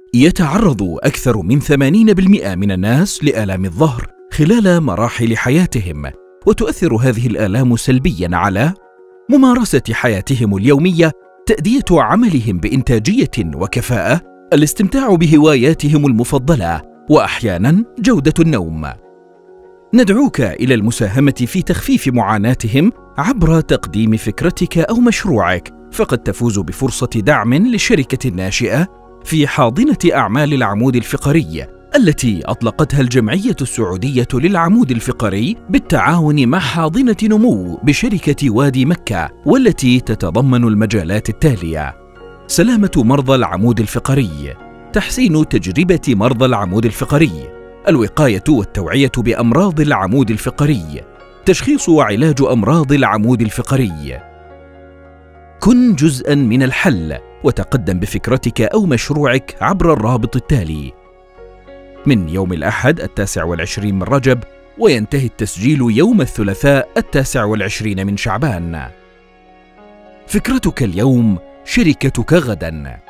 يتعرض أكثر من 80% من الناس لآلام الظهر خلال مراحل حياتهم، وتؤثر هذه الآلام سلبياً على ممارسة حياتهم اليومية، تأدية عملهم بإنتاجية وكفاءة، الاستمتاع بهواياتهم المفضلة، وأحياناً جودة النوم. ندعوك إلى المساهمة في تخفيف معاناتهم عبر تقديم فكرتك أو مشروعك، فقد تفوز بفرصة دعم للشركة الناشئة في حاضنة أعمال العمود الفقري التي أطلقتها الجمعية السعودية للعمود الفقري بالتعاون مع حاضنة نمو بشركة وادي مكة، والتي تتضمن المجالات التالية: سلامة مرضى العمود الفقري، تحسين تجربة مرضى العمود الفقري، الوقاية والتوعية بأمراض العمود الفقري، تشخيص وعلاج أمراض العمود الفقري. كن جزءاً من الحل وتقدم بفكرتك أو مشروعك عبر الرابط التالي. من يوم الأحد 29 من رجب، وينتهي التسجيل يوم الثلاثاء 29 من شعبان. فكرتك اليوم، شركتك غداً.